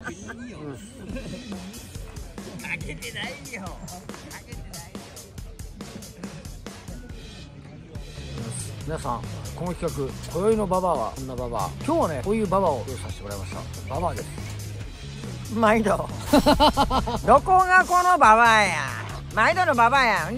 けてないよ。 皆さん、この企画、今宵のババアはこんなババア。今日はね、こういうババアを用意させてもらいました。ババアです。 毎度。どこがこのババアや。毎度のババアや。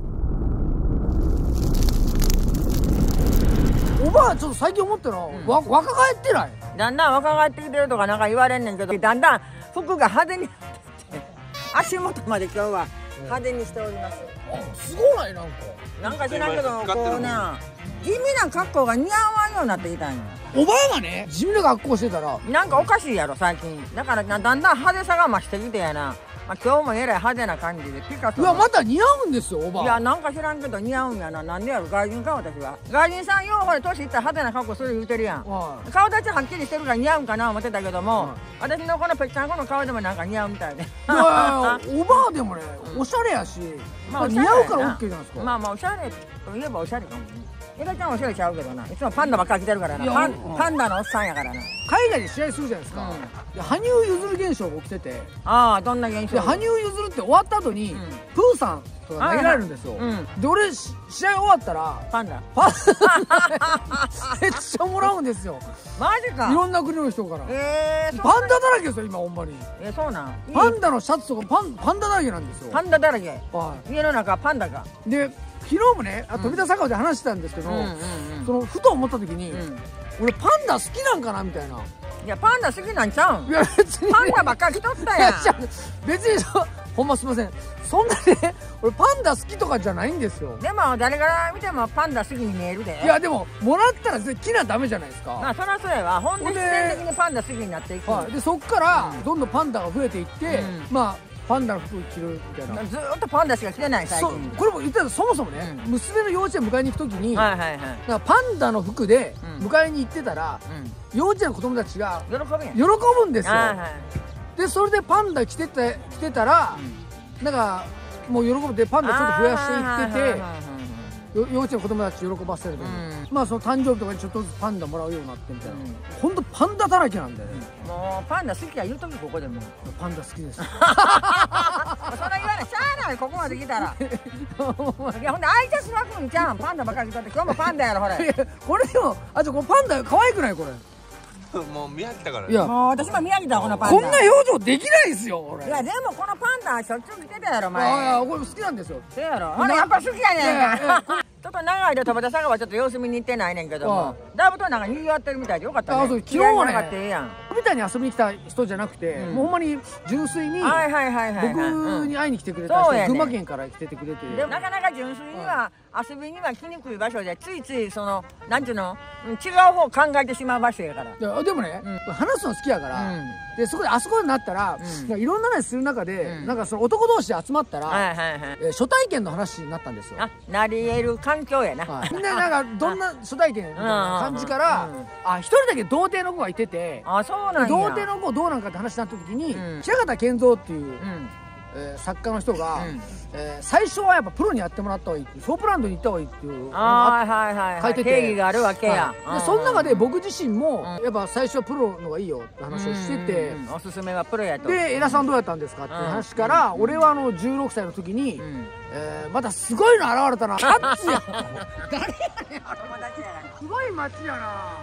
おばあ、ちょっと最近思ったの、若返ってない？ だんだん若返ってきてるとかなんか言われんねんけど、だんだん服が派手になってきて、足元まで今日は派手にしております。 すごない？ なんか知らんけど、こうな、地味な格好が似合わんようになってきたんや。 おばあがね、地味な格好してたらなんかおかしいやろ最近。だからだんだん派手さが増してきてやな。まあ、今日もえらい派手な感じでピカソ。 いや、また似合うんですよ、おばあ。 いや、なんか知らんけど似合うんやな。なんでやろ、外人か私は。外人さんようほれ年いったら派手な格好する言うてるやん。顔立ちはっきりしてるから似合うんかな思ってたけども、私のこのぺっちゃんこの顔でもなんか似合うみたいで。 おばあでもね、おしゃれやし、まあ似合うから OK じゃないですか。 まあまあおしゃれといえばおしゃれかもね。エガちゃんおしゃれちゃうけどな。いつもパンダばっかり着てるからな。パンダのおっさんやからな。 海外で試合するじゃないですか。羽生結弦現象が起きてて。 ああ、どんな現象？ 羽生結弦って終わった後にプーさんとか投げられるんですよ。で、俺試合終わったらパンダめっちゃもらうんですよ。 マジか。 いろんな国の人から。パンダだらけですよ今ほんまに。 そうなん。 パンダのシャツとかパンダだらけなんですよ。 パンダだらけ。家の中パンダが。で、 昨日もね、飛田坂で話してたんですけど、そのふと思った時に、俺パンダ好きなんかなみたいな。 いや、パンダ好きなんちゃうん。いや、 別にパンダばっかり着とったやん。 別にほんますいません、そんなね、俺パンダ好きとかじゃないんですよ。 でも誰から見てもパンダ好きに見えるで。いや、でももらったら着なダメじゃないですか。 まあそりゃそうやわ。ほんで必然的にパンダ好きになっていく。 で、そっからどんどんパンダが増えていって、まあパンダの服着るみたいな。 ずっとパンダしか着てない最近。 これも言ったらそもそもね、娘の幼稚園迎えに行く時にパンダの服で迎えに行ってたら、幼稚園の子供たちが喜ぶんですよ。で、それでパンダ着てたらなんかもう喜ぶで、パンダちょっと増やしていってて、幼稚園の子供たち喜ばせると、まあその誕生日とかにちょっとずつパンダもらうようになってみたいな。ほんとパンダだらけなんだよね。 もうパンダ好きや言うときここでも。 パンダ好きです。そんな言わない、しゃあない、ここまで来たら。いや、ほんで愛着湧くんじゃん、パンダばっかり着とって。今日もパンダやろ、ほれ。 これでも、このパンダ可愛くない？これもう見飽きたから。 いや、もう私も見飽きたこのパンダ。 こんな表情できないですよ俺。 いや、でもこのパンダしょっちゅう着てたやろ前。 いや、これ好きなんですよ。 そうやろ。ほらやっぱ好きやねんか。ちょっと長い間飛田坂はちょっと様子見に行ってないねんけども、だいぶとなんか賑わってるみたいでよかったね。 昨日はね、みたいに遊びに来た人じゃなくて、もうほんまに純粋に僕に会いに来てくれた人、群馬県から来ててくれて。 でもなかなか純粋には遊びには来にくい場所で、ついついそのなんていうの、違う方考えてしまう場所やから。 でもね、話すの好きやから、でそこであそこになったらいろんな話する中で、なんかその男同士で集まったら初体験の話になったんですよ。 なり得る環境やな。 みんななんかどんな初体験みたいな感じから、一人だけ童貞の子がいてて、 そうなんや。 童貞の子どうなんかって話になった時に、平方健三っていう作家の人が、最初はやっぱプロにやってもらった方がいいっていう、ソープランドに行った方がいいっていう書いてて、 定義があるわけや。 でその中で僕自身もやっぱ最初はプロの方がいいよって話をしてて、 おすすめはプロやと。 で、江田さんどうやったんですかっていう話から、俺は16歳の時にまたすごいの現れたな、カッツや誰やねん、すごい街やな。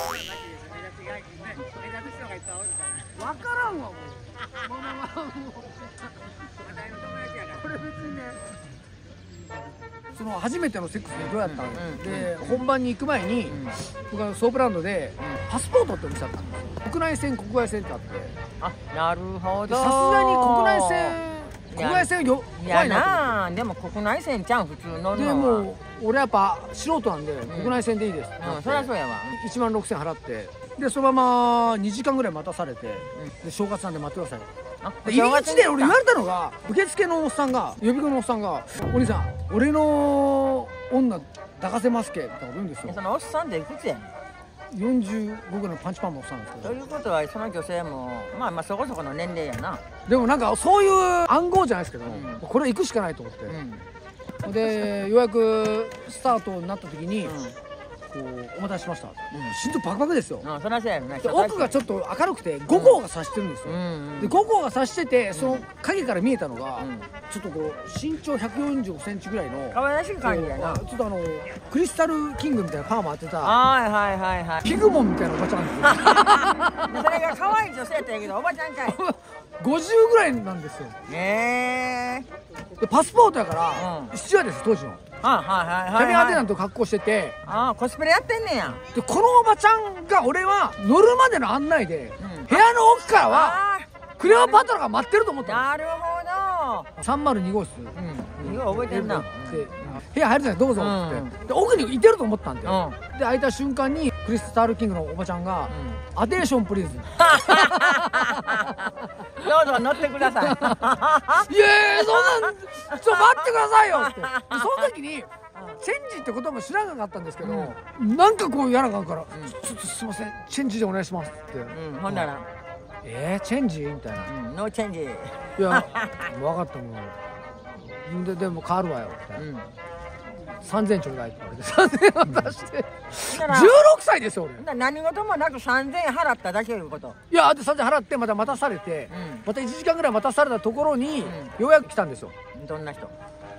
分からんわもう。これ別にね、その初めてのセックスでどうやったので、本番に行く前に僕はソープランドでパスポートってお店だったんですよ。国内線国外線ってあって、 なるほど。 さすがに国内線よ怖いなと。 でも国内線ちゃん普通乗るのは。 でも俺やっぱ素人なんで国内線でいいですって。 そりゃそうやわ。 1万6000払って、でそのまま2時間ぐらい待たされて、で正月なんで待ってください。入り口で俺言われたのが、受付のおっさんが、予備軍のおっさんが「お兄さん、俺の女抱かせますけ」って言うんですよ。 そのおっさんっていくつやねん ？45ぐらいのパンチパンのおっさんなんですけど。 ということはその女性もまあそこそこの年齢やな。 でもなんかそういう暗号じゃないですけど、これ行くしかないと思って、でようやくスタートになった時に、 お待たせしました。心臓バクバクですよ。 そりゃそうやよね。 奥がちょっと明るくて5号が差してるんですよ。で5号が差してて、その影から見えたのがちょっとこう身長145センチぐらいの可愛らしい感じやな。 ちょっとクリスタルキングみたいなパーマ当てたはいピグモンみたいなおばちゃんですよ。 それが可愛い女性って言うけど、おばちゃんかい。 50ぐらいなんですよ。でパスポートやからスチュアです当時の。キャビンアテナント格好してて、 コスプレやってんねや。 でこのおばちゃんが、俺は乗るまでの案内で部屋の奥からはクレオパトラが待ってると思ったの。 なるほど。 302号室、 覚えてるな。 部屋入るじゃない、どうぞってで奥にいてると思ったんだよ。で開いた瞬間にクリスタルキングのおばちゃんが「アテンションプリーズ」 どうぞ乗ってください。 いやそんなんちょっと待ってくださいよって。その時にチェンジってことも知らなかったんですけど、なんかこうやらなあかんから「ちょっとすいませんチェンジでお願いします」って。 ほんなら 「チェンジ?」みたいな 「ノーチェンジ」 「いや分かったもんでも変わるわよ」みたいな。3000ちょうだいって言われて3000円渡して16歳ですよ俺。 何事もなく3000円払っただけいうこと。 いやで3000円払ってまた待たされて、また1時間ぐらい待たされたところにようやく来たんですよ。 どんな人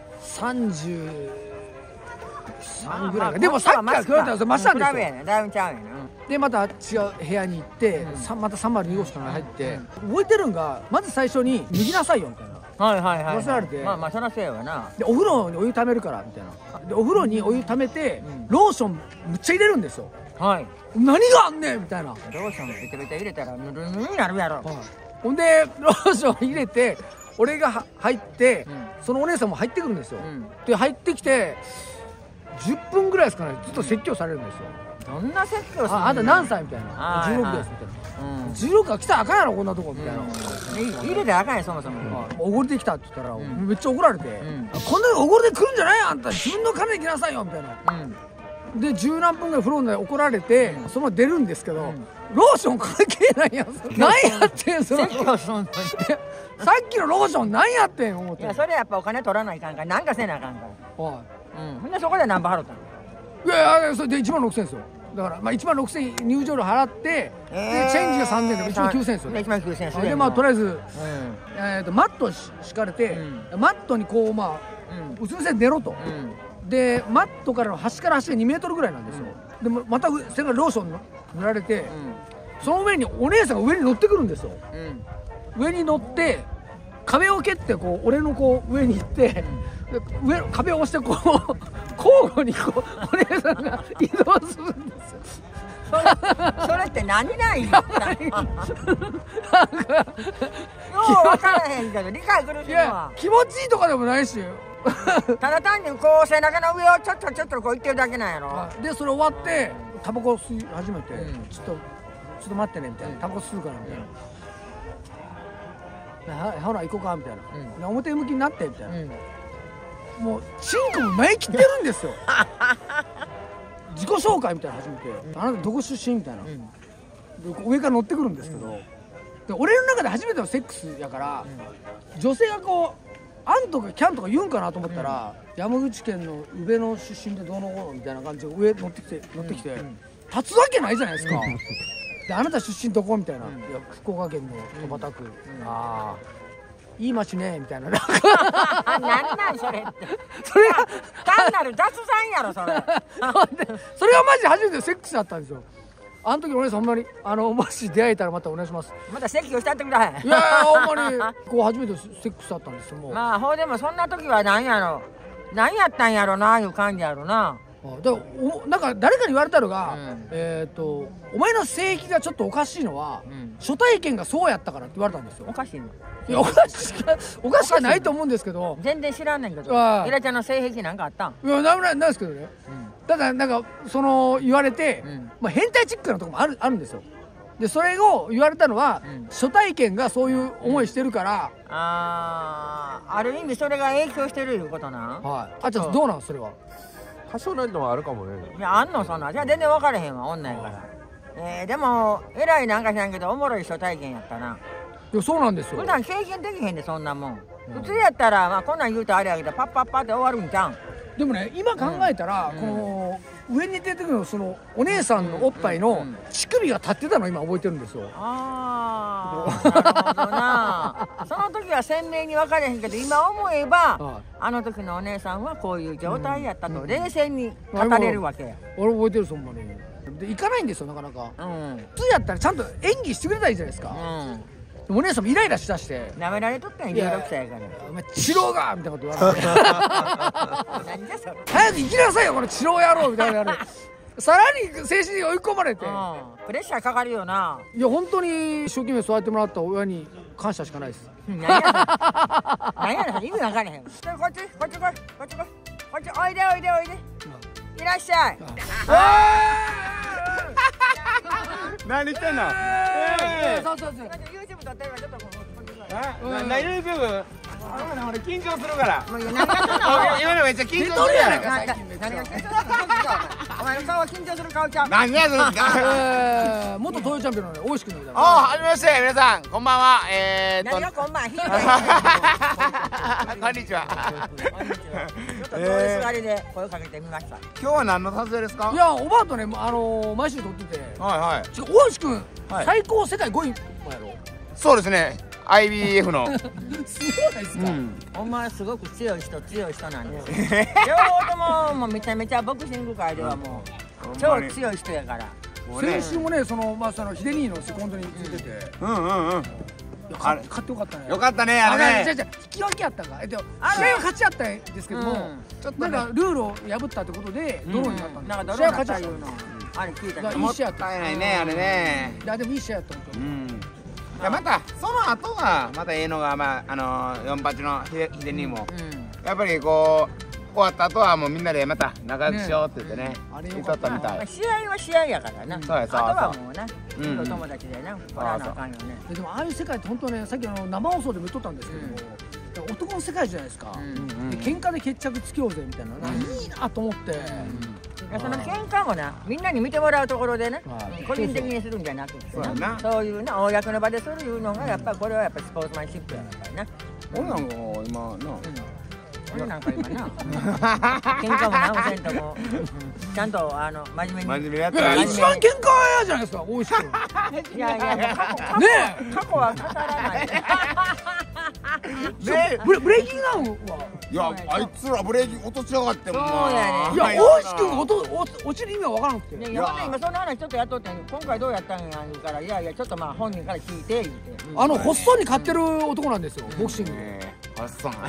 ？33ぐらい。でもさっきから比べたら増したんですよ。 だいぶちゃうやな。 でまた違う部屋に行ってまた302号室から入って、覚えてるんがまず最初に脱ぎなさいよみたいな。忘れられて、 まあそらせよな。 でお風呂にお湯ためるからみたいな。でお風呂にお湯ためてローションむっちゃ入れるんですよ。何があんねんみたいな。 ローションベタベタ入れたらぬるぬるになるやろ。 ほんでローション入れて俺が入ってそのお姉さんも入ってくるんですよ。で入ってきて10分ぐらいですかね、ずっと説教されるんですよ。 どんな説教するの？ あんた何歳みたいな。16ですみたいな。16は来たらあかんやろこんなとこみたいな。 入れてあかんやそもそも。 おごりできたって言ったらめっちゃ怒られて、こんなにおごりで来るんじゃないあんた、自分の金で来なさいよみたいな。で十何分ぐらい風呂で怒られてそのまま出るんですけど、ローション関係ないやん。何やってんその説教すんのに。 さっきのローション何やってん思って。 いやそれやっぱお金取らないかんからなんかせなあかんから。ほんでそこで何ぼ払ったの？ いやそれで1万6000円ですよ。だから1万6000円入場料払って、でチェンジが3000円で1万9000円ですよ。 1万9000円でまあとりあえずマット敷かれて、マットにこうまあうつ伏せ寝ろと。でマットからの端から端が2メートルぐらいなんですよ。でもまたそれからローション塗られて、その上にお姉さんが上に乗ってくるんですよ。上に乗って壁を蹴ってこう俺のこう上に行って、壁を押してこう交互にこうお姉さんが移動するんですよ。 それって何なんやったん？よう分からへんけど理解苦しいわ。 気持ちいいとかでもないしただ単にこう背中の上をちょっとこう行ってるだけなんやろ。 でそれ終わってタバコ吸い始めて、ちょっと待ってねみたいな、タバコ吸うからみたいな、ほら行こうかみたいな、表向きになってみたいな、もうチンコも前切ってるんですよ。自己紹介みたいなの始めて「あなたどこ出身?」みたいな、上から乗ってくるんですけど、で俺の中で初めてのセックスやから、女性がこう「あん」とか「キャン」とか言うんかなと思ったら、山口県の宇部の出身でどうのこうのみたいな感じで上乗ってきて立つわけないじゃないですか。であなた出身どこみたいな、いや福岡県の戸畑区、ああいい街ねみたいな。なんなんそれって。それが単なる雑談やろそれ。 それがマジで初めてセックスだったんですよ。あの時お姉さんほんまにもし出会えたらまたお願いします。 また説教してやってください。 いやほんまにこう初めてセックスだったんですよ。もうまあほうでもそんな時は何やったんやろないう感じやろな。 だからなんか誰かに言われたのが、お前の性癖がちょっとおかしいのは、初体験がそうやったからって言われたんですよ。 おかしいの？ いやおかしくないと思うんですけど。 全然知らんねんけど。エラちゃんの性癖なんかあったん？ いやなんですけどね。ただなんかその言われて、まあ変態チックなとこもあるんですよ。でそれを言われたのは、初体験がそういう思いしてるから。 ある意味それが影響してるいうことな。 はい。あちょっとどうなんそれは。 多少ないのはあるかもね。 いやあんのそんな。じゃあ全然分からへんわ女やから。でもえらいなんか知らんけどおもろい初体験やったな。 いやそうなんですよ。 普段経験できへんでそんなもん。普通やったらまあこんなん言うとあれやけどパッパッパって終わるんじゃん。 でもね今考えたら、この上に出てくるのそのお姉さんのおっぱいの乳首が立ってたの今覚えてるんですよ。 ああ、なるほどな。その時は鮮明に分かれへんけど、今思えばあの時のお姉さんはこういう状態やったと冷静に語れるわけや。 俺覚えてるそんなに。で行かないんですよなかなか。普通やったらちゃんと演技してくれたらいいじゃないですか。お姉さんもイライラしだしてなめられとったんや、16歳やから。 お前チローがみたいなこと言われて何じゃそれ、早く行きなさいよこのチロー野郎みたいなやるさらに精神に追い込まれて、 プレッシャーかかるよな。 いや本当に一生懸命育ててもらった親に感謝しかないです。 何やねん、意味分からへん。こっちこっち来い、こっち来い、こっちおいでおいでおいで、いらっしゃい。 何言ってんの？ そうそうそう。 YouTube 撮ってるからちょっと YouTube？俺緊張するから。今のめっちゃ緊張するやないか。 何が緊張するお前の顔は緊張する顔ちゃう。 何やそれ。 元東洋チャンピオンの大石君でございます。 はじめまして皆さんこんばんは。 何がこんばんは。 こんにちは。 ちょっと通りすがりで声をかけてみました。 今日は何の撮影ですか？ いやおばあとね毎週撮ってて。大石君最高世界5位やろ。 そうですね。IBF のすごいですか。 お前すごく強い人なんです。両方とももうめちゃめちゃボクシング界ではもう超強い人やから。 先週もねそのヒデ兄のセコンドについてて。勝ってよかったね。 よかったねあれね。 引き分けやったか。試合は勝ちやったんですけども、なんかルールを破ったってことでドローになったんで。 なんかドローになったいうのあれ聞いたけど。 いい試合やった。 もったいないねあれね。 いやでもいい試合やった本当に。 いやまたその後がまたええのが48のヒデにもやっぱりこう終わった後はもうみんなでまた仲良くしようって言ってね言っとったみたい。 試合は試合やからな。 そうやそう。 あとはもうなお友達でなこらなあかんよね。 でもああいう世界って本当ねさっき生放送でも言っとったんですけども男の世界じゃないですか。喧嘩で決着つけようぜみたいないいなと思って。 その喧嘩もなみんなに見てもらうところでね個人的にするんじゃなくてなそういうな公の場でするいうのがやっぱこれはやっぱスポーツマンシップやからな。 俺なんか今な俺なんか今な喧嘩もなせんともちゃんと真面目にやったら一番喧嘩屋じゃないですか大石君。 いや過去は語らない。 ブレイキングダウンはいやあいつらブレーキ落としやがってもんな。 いや大石君が落ちる意味は分からなくて。 いや今その話ちょっとやっとって今回どうやったんや言うからいやいやちょっと本人から聞いて言うてホッソンに勝ってる男なんですよボクシングで。 ホッソン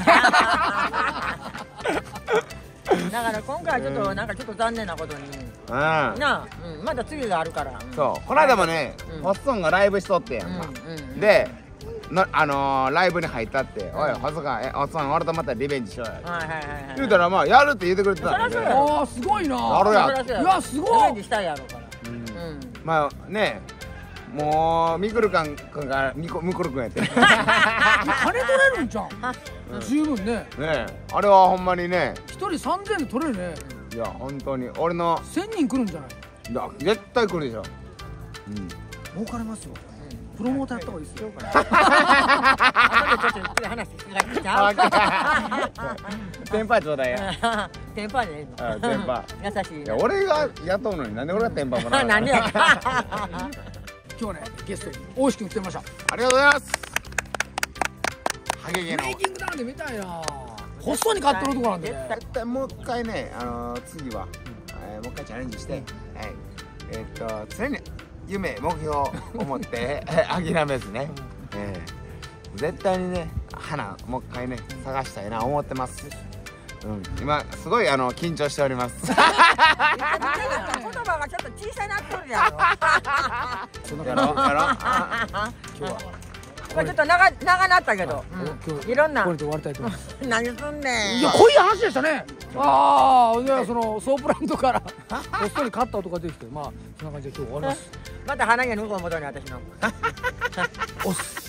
だから今回はちょっとなんかちょっと残念なことになまだ次があるから。 そうこの間もねホッソンがライブしとってやんか。でライブに入ったって「おい細川ホッソン俺とまたリベンジしようや」言うたらまあやるって言ってくれてたんで。 ああすごいな。 やろや。 いやすごい。 リベンジしたいやろから。 まあねもうミクル君がミクル君やって金取れるんじゃん十分ね。 あれはほんまにね 1人3000円で取れるね。 いや本当に俺の 1000人来るんじゃない。 いや絶対来るでしょ。 儲かれますよ。プロモーターやった方がいいですよ。 後でちょっとゆっくり話してちゃう。 テンパーちょうだいや。 テンパーでいいの。 テンパー。優しい。 いや俺が雇うのになんで俺がテンパーもらうの。 なんでや。 今日ねゲストに大石君来てました。 ありがとうございます。ハゲゲのブレイキングダウンで見たいな。細に勝ってるとこなんで。 絶対もう一回ね次はもう一回チャレンジして常に夢目標を持って諦めずね絶対にね花もう一回ね探したいな思ってます。今すごい緊張しております。言葉がちょっと小さいなっとるやろ。 やろ今日はちょっと長なったけどいろんなこれで終わりたいと思います。 何すんねん。 いや濃い話でしたね。ああ、いやそのソープランドからこっそり勝った音が出てきて、まあそんな感じで今日終わります。 また鼻毛の向こう戻るね私の。 おっす。